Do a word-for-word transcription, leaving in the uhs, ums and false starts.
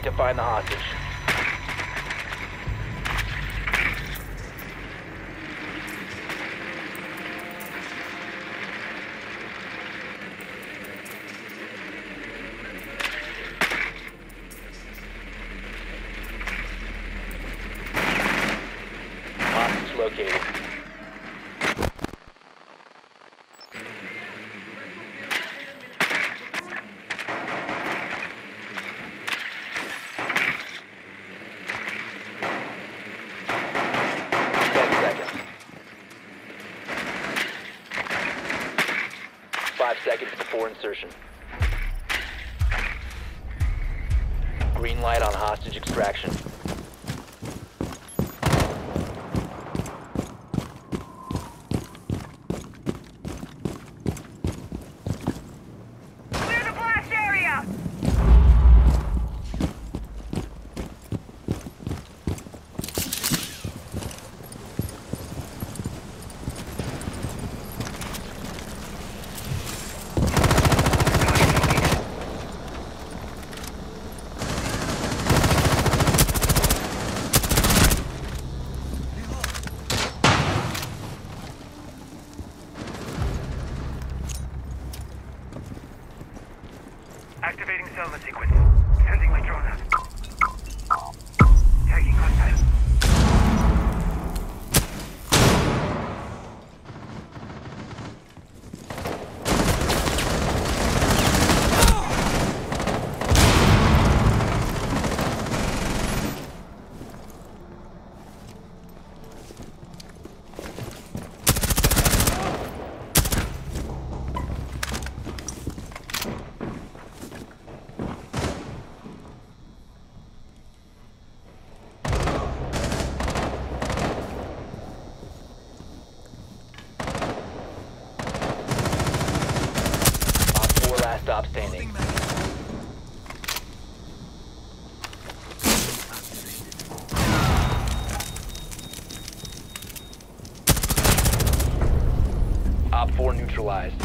to find the hostage. Hostage located. Five seconds before insertion. Green light on hostage extraction. Clear the blast area! Activating Selma sequence. Sending my drone out. Tagging hostile. Stop standing. Op four neutralized.